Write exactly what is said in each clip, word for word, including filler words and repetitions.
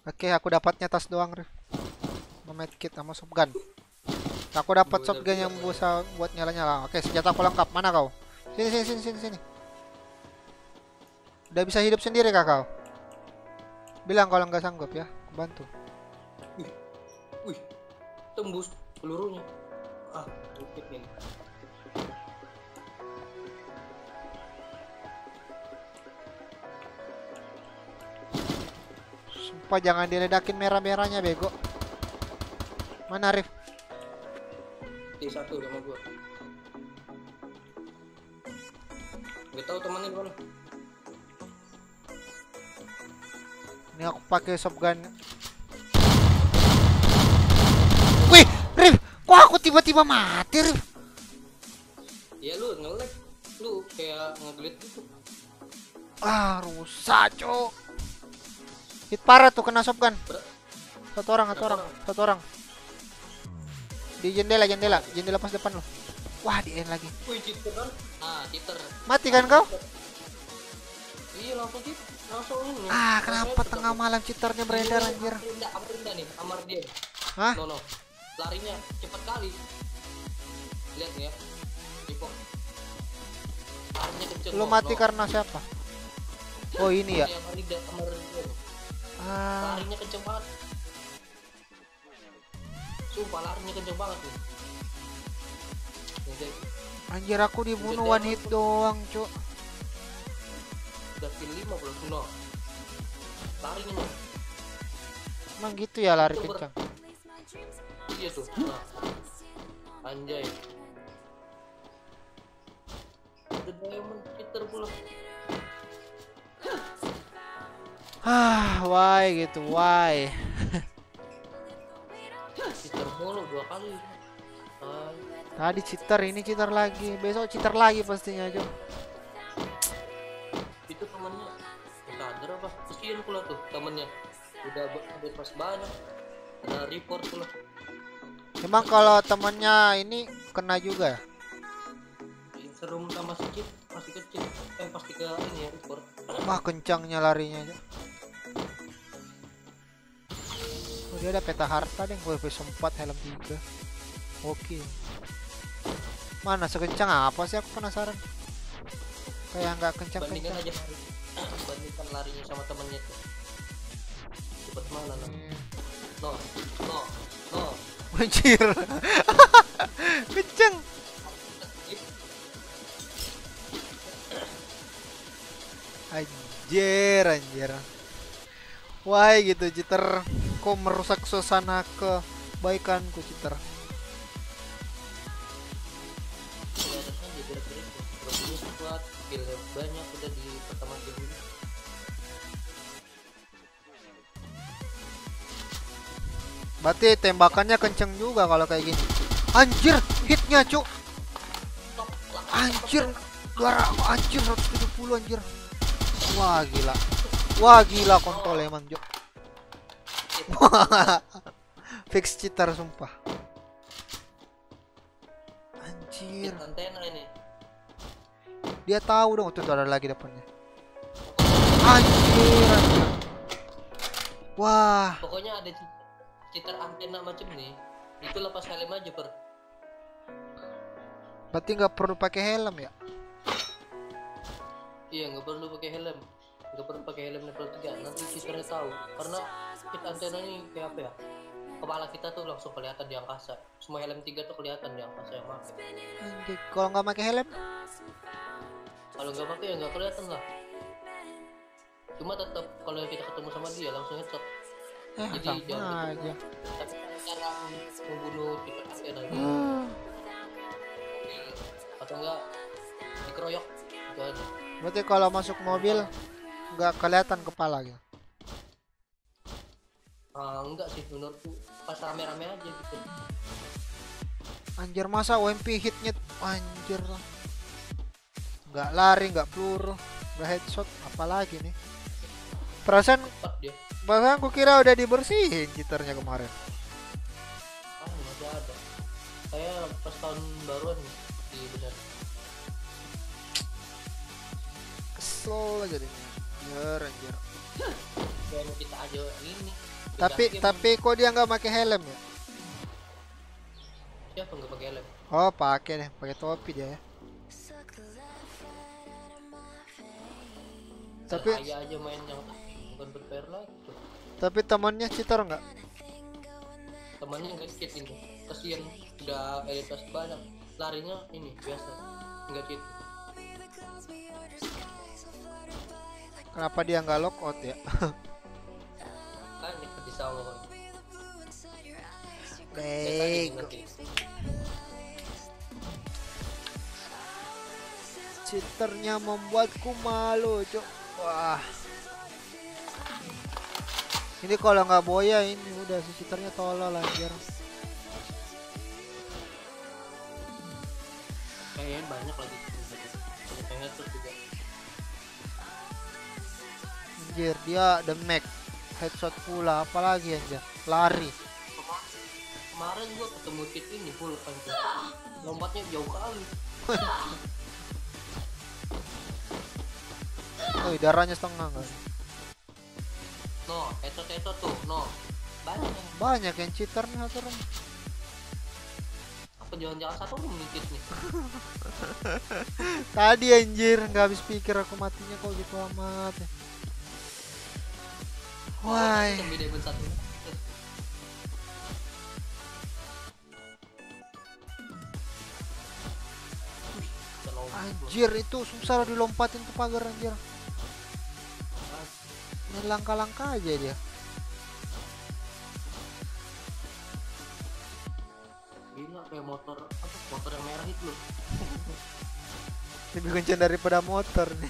Oke, aku dapatnya tas doang, Rif. Medkit sama shotgun. Aku dapat Gua shotgun udah yang bilang, bisa buat nyala-nyala. Oke, senjata aku lengkap. Mana kau? Sini, sini, sini, sini, sini. Udah bisa hidup sendiri kah kau? Bilang kalau nggak sanggup ya, aku bantu. wih, wih, tembus pelurunya. Ah, dikit nih. Sumpah jangan diledakin merah-merahnya bego. Mana Rif? T satu sama gua. Gak tahu temannya di mana. Ini aku pakai shotgun. Wih, Rif, kok aku tiba-tiba mati, Rif? Ya lu nge-lag, lu kayak nge-glitch gitu. Ah, rusak, cok. Hit parah tuh kena shotgun. Ber- Satu orang, satu Berapa orang, satu orang. Di jendela, jendela, jendela pas depan lo. Wah, di end lagi. Wih, cheater kan? Ah, cheater. Mati kan kau? Iya, langsung cheat, langsung ini. Ah, kenapa Langsung tengah malam cheaternya beredar Iya, anjir? Amar Indah, Amar Indah nih, Amar dia. Hah? No, no. Larinya cepet kali. Lihat nih ya. Tipo. Larinya kenceng. Lu no, mati no. karena siapa? Oh, ini ya. Iya, Amar Indah, Amar Indah. Ah, Larinya kenceng banget. Sumpah larinya kenceng banget nih. Nih, Dek. anjir aku dibunuh one hit doang, cok. Udah kill lima belum? No. Larinya nih. Emang gitu ya lari Itu ber- kencang. Iya tuh. Nah. Anjay. Ada diamond cheater pula. Ah, why gitu, why? Cheater mulu dua kali. Ah, Tadi cheater, ini cheater lagi, besok cheater lagi pastinya, cok. itu temennya sadar apa? Kesian pula tuh temennya. Udah be- udah pas banyak. Ada report pula. Emang kalau temennya ini kena juga ya? Yang serum sama si Cip masih kecil. Eh pasti ke ini ya report. Wah, kencangnya larinya, cok. Oh, dia ada peta harta deh, W P empat helm tiga. Oke. Mana sekencang apa sih, aku penasaran. Kayak nggak Bandingkan kencang-kencang. aja lari. Bandingkan larinya sama temennya tuh. Cepet mana lah. Hmm. No, no, no. Anjir. Kenceng. Anjir, anjir. Why gitu, cheater. Kok merusak suasana kebaikanku, cheater. Harusnya jadi gerak-gerik. Terus kuat, kill banyak udah di pertama game ini. Berarti tembakannya kenceng juga kalau kayak gini. Anjir, hitnya, cuk. Anjir, dua ratus, anjir seratus tujuh puluh anjir. Wah, gila. Wah, gila kontol emang, Cuk. Fix cheater sumpah. Anjir. Hit antena ini. Dia tahu dong, tuh tuh ada lagi depannya. Anjir, anjir. Wah, Pokoknya ada cheat- cheater antena macam nih. Itu lepas helm aja per. berarti nggak perlu pakai helm ya? Iya nggak perlu pakai helm. Nggak perlu pakai helm level tiga. Nanti cheaternya tahu. Karena cheat antena ini kayak apa ya? Kepala kita tuh langsung kelihatan di angkasa. Semua helm tiga tuh kelihatan di angkasa yang pakai. Anjir, kalau nggak pakai helm? Kalau nggak pakai ya nggak kelihatan lah. Cuma tetap kalau kita ketemu sama dia langsung headshot. Eh, Jadi sama jangan aja. Tapi cara membunuh cheater antena ini Ah, atau enggak dikeroyok itu aja. berarti kalau masuk mobil nggak kelihatan kepala gitu. Ah, enggak sih menurutku pas rame-rame aja gitu. Anjir, masa O M P hitnya anjir. Nggak lari, nggak peluru, nggak headshot, apalagi nih. Perasaan Cepat dia. bahkan aku kira udah dibersihin cheaternya kemarin. Ah masih ada. Saya pas tahun baruan di benar. Kesel aja deh. Anjir, anjir. Kayak kita aja ini Tapi game. tapi kok dia nggak pakai helm ya? Siapa nggak pakai helm? Oh, pakai deh, pakai topi dia ya. Tapi Saya aja main yang bukan berplayer lagi tuh. tapi temannya cheater nggak? Temannya nggak cheat ini. Kasian udah elitas banyak. Larinya ini biasa. Nggak cheat. Kenapa dia nggak lockout ya? Kan di sama kan. Bego. Cheaternya membuatku malu, cok. Wah. Ini kalau nggak boya ini udah si cheaternya tolol anjir. Kayaknya banyak lagi. Kayaknya terus juga. Anjir, dia the Mac. Headshot pula, apalagi anjir. Lari. Kemarin gua ketemu cheat ini full kan. Lompatnya jauh kali. Oh, darahnya setengah kan. No, headshot headshot tuh, no. Banyak. Banyak yang cheater nih aturan. Apa jangan-jangan satu menit nih? Tadi anjir, nggak habis pikir aku matinya kok gitu amat. Wah. Sampai diamond satu. Anjir, itu susah dilompatin ke pagar anjir. Ini langkah-langkah aja dia. Gila kayak motor apa? Motor yang merah itu loh. Lebih kencang daripada motor nih.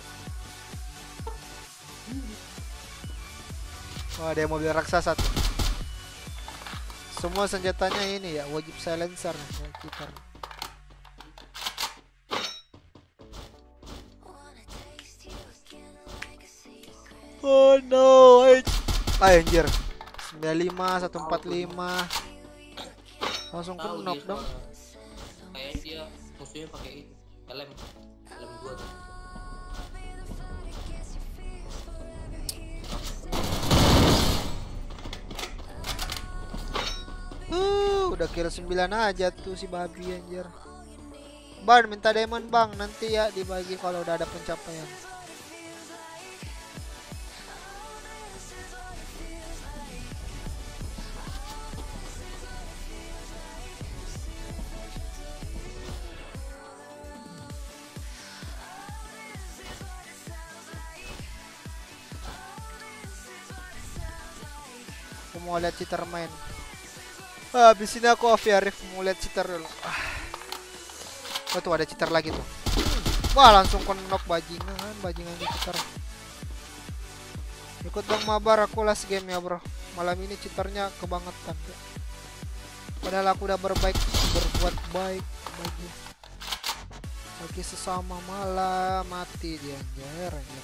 Wah, ada mobil raksasa tuh. Semua senjatanya ini ya, wajib silencer ya, cheater. Oh no, ah, anjir. sembilan lima, seratus empat puluh lima. Langsung Tahu knock dia dong. soalnya. Kayak dia musuhnya pakai ini. Helm. Helm gua tuh. Uh, udah kill sembilan aja tuh si babi anjir. Bang, minta diamond bang, nanti ya dibagi kalau udah ada pencapaian. Aku mau lihat cheater main. Ah, habis ini aku off ya, Rif, mau lihat cheater dulu. Ah. Oh tuh ada cheater lagi tuh. Wah, langsung knock bajingan, bajingan cheater. Ikut dong mabar, aku last game ya bro. Malam ini cheaternya kebangetan ya. Padahal aku udah berbaik, berbuat baik bagi bagi sesama, malah mati dia anjir, anjir.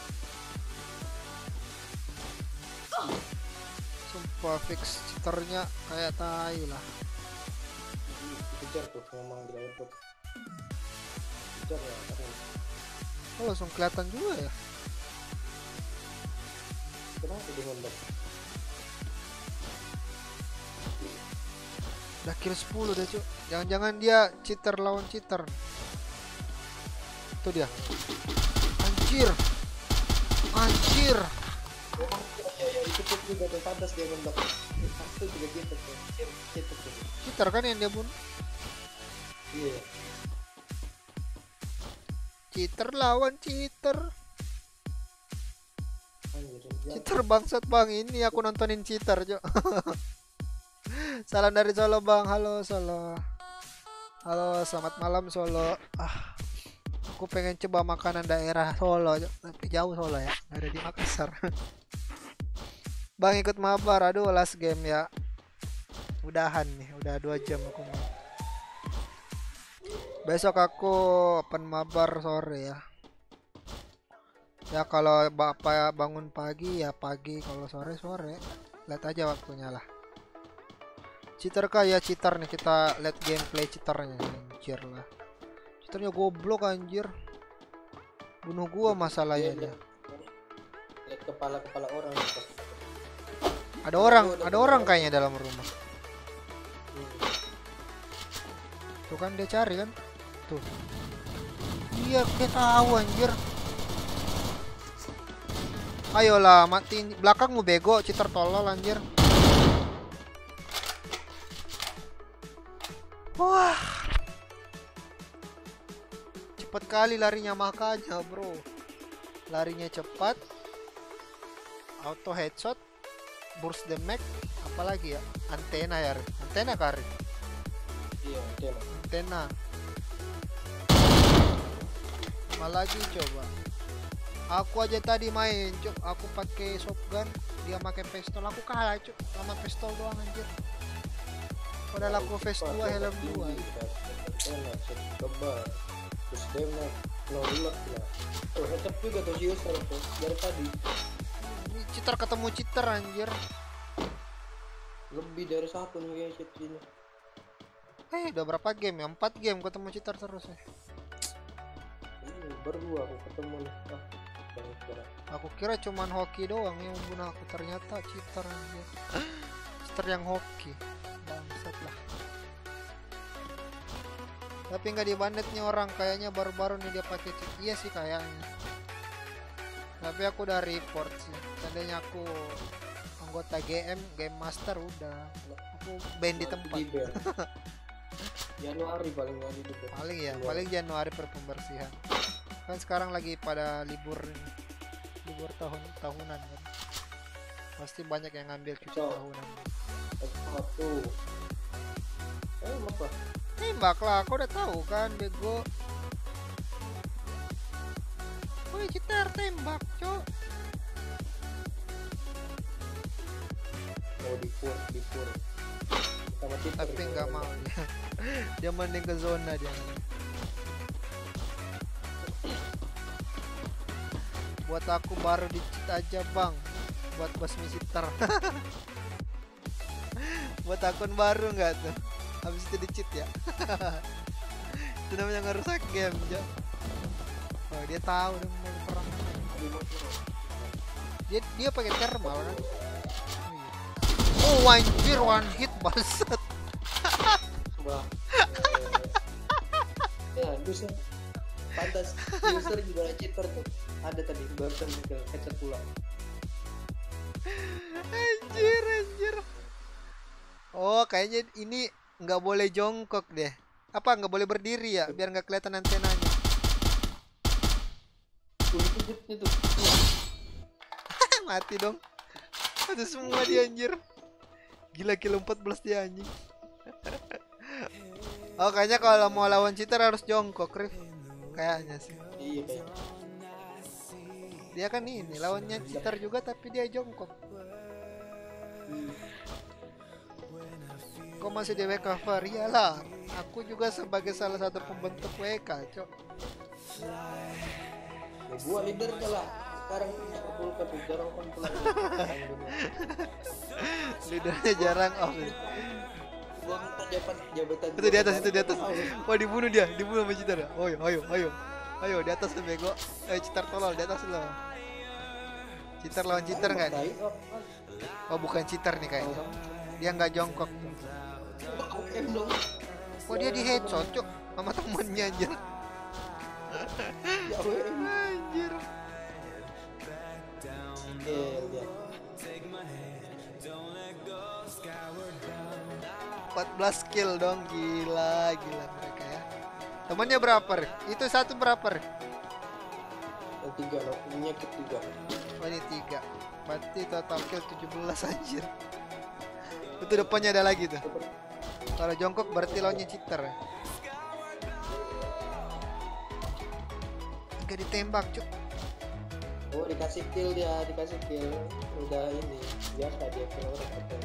Sumpah fix cheaternya kayak tai lah. Kejar tuh ngomong di laptop. Kejar ya. Oh, langsung kelihatan juga ya. Kenapa dia ngondok? Udah kill sepuluh deh cuy. Jangan-jangan dia cheater lawan cheater. Itu dia. Anjir. Anjir. Itu tuh juga ada pantas dia ngondok. Itu juga gitu tuh. Gitu tuh. Cheater kan yang dia bunuh. Iya. Cheater lawan cheater. Anjir. Cheater bangsat bang, ini aku nontonin cheater cuy. Salam dari Solo bang, halo Solo. Halo, selamat malam Solo. Ah, aku pengen coba makanan daerah Solo, tapi jauh Solo ya, nggak ada di Makassar. Bang ikut mabar, aduh last game ya. Udahan nih, udah dua jam aku mau. Besok aku open mabar sore ya. Ya kalau bapak bangun pagi ya pagi, kalau sore sore. Lihat aja waktunya lah. Cheater kah ya, cheater nih, kita lihat gameplay cheaternya. Anjir lah. Cheaternya goblok anjir. Bunuh gua masalahnya dia. Lihat kepala-kepala orang. Ada orang, ada orang kayaknya dalam rumah. Tuh kan dia cari kan? Tuh. Iya, dia tahu anjir. Ayolah, matiin belakangmu bego, cheater tolol anjir. Wah. Cepat kali larinya makanya, bro. Larinya cepat. Auto headshot. Burst damage. Apalagi ya? Antena ya, antena kari. Iya, antena. Antena. Malah lagi coba. Aku aja tadi main, cuk. Aku pakai shotgun, dia pakai pistol. Aku kalah, cuk. Sama pistol doang anjir. Padahal aku face dua, helm dua. Antena, coba. Terus damage, no reload lah. Oh, headshot juga tuh user tuh dari tadi. Ini cheater ketemu cheater anjir. Lebih dari satu nih ya cheat ini. Eh, udah berapa game ya? empat game ketemu cheater terus ya. Ini berdua aku ketemu nih. Ah, kira. Aku kira cuman hoki doang yang membunuh aku, ternyata cheater anjir. Cheater yang hoki. Bangsat lah. Tapi nggak dibandetnya orang, kayaknya baru-baru nih dia pakai cheat. Iya sih kayaknya. Tapi aku udah report sih. Seandainya aku anggota G M, Game Master udah. Aku ban di tempat. Januari paling nggak di Paling ya, paling Januari per pembersihan. Kan sekarang lagi pada libur libur tahun tahunan kan. Pasti banyak yang ngambil cuti So, tahunan. Satu. Eh, apa? Tembak lah, kau udah tahu kan, bego. Woi, cheater tembak, cok. Oh, dipur, dipur. Sama cheater. Tapi nggak mau dia. Dia mending ke zona dia. Buat aku baru di cheat aja bang. Buat basmi cheater. Buat akun baru nggak tuh? Habis itu di cheat ya. Itu namanya ngerusak game ya. Oh, dia tahu dia mau perang. Dia dia pakai thermal kan. Oh anjir, one hit bangsat. Wah. Ya, bisa. Pantas user juga cheater tuh. Ada tadi barusan ke headset pulang. Anjir, anjir. Oh, kayaknya ini nggak boleh jongkok deh. Apa nggak boleh berdiri ya, biar nggak kelihatan antenanya. Itu. Mati dong. Itu semua dia anjir. Gila, kilo empat belas dia anjing. Oh, kayaknya kalau mau lawan cheater harus jongkok, Rif. Kayaknya sih. Iya, kayak. Dia kan ini lawannya cheater juga tapi dia jongkok. Hmm. Kok masih di W K cover? Iyalah, aku juga sebagai salah satu pembentuk W K, cok. Ya, gua leader lah. Sekarang aku ke jarang kan pulang. Leadernya jarang off. Gua minta jabatan jabatan. Itu di atas, itu di atas. Wah, dibunuh dia, dibunuh sama cheater. Ayo, ayo, ayo. Ayo di atas tuh bego. Eh, cheater tolol di atas lo. Cheater lawan cheater enggak nih? Oh, bukan cheater nih kayaknya. Dia nggak jongkok. Oh, dia di headshot, cok, sama temennya anjir. Anjir. empat belas kill dong, gila, gila mereka ya. Temannya berapa, Rif? Itu satu berapa, Rif? Yang tiga loh, ini ketiga. Oh, ini tiga. Berarti total kill tujuh belas anjir. Itu depannya ada lagi tuh. Kalau jongkok berarti lawannya cheater. Gak ditembak, cuk. Oh, dikasih kill dia, dikasih kill. Udah ini, biasa dia kill orang ketemu.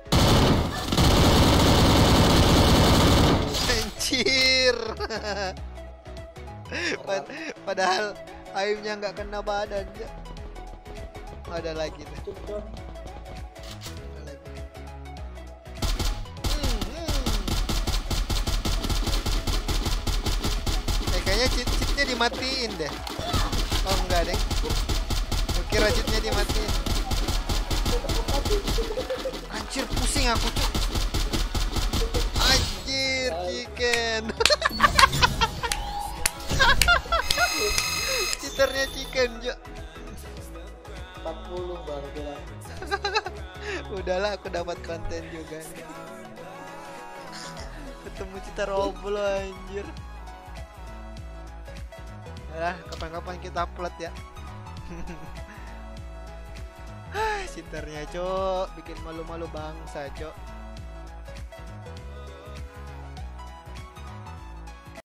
Anjir. Pad padahal aimnya nggak kena badan. Ada lagi tuh. Ada lagi. Hmm, hmm. Eh, kayaknya cheat-cheatnya dimatiin deh. Oh enggak deh. Gue kira cheatnya dimatiin. pusing aku cuk. Anjir, chicken. Cheaternya chicken cuk. empat puluh baru bilang. Udahlah, aku dapat konten juga nih. Ketemu cheater Roblo anjir. Nah, kapan-kapan kita upload ya. Cheaternya cok, bikin malu-malu bangsa cok.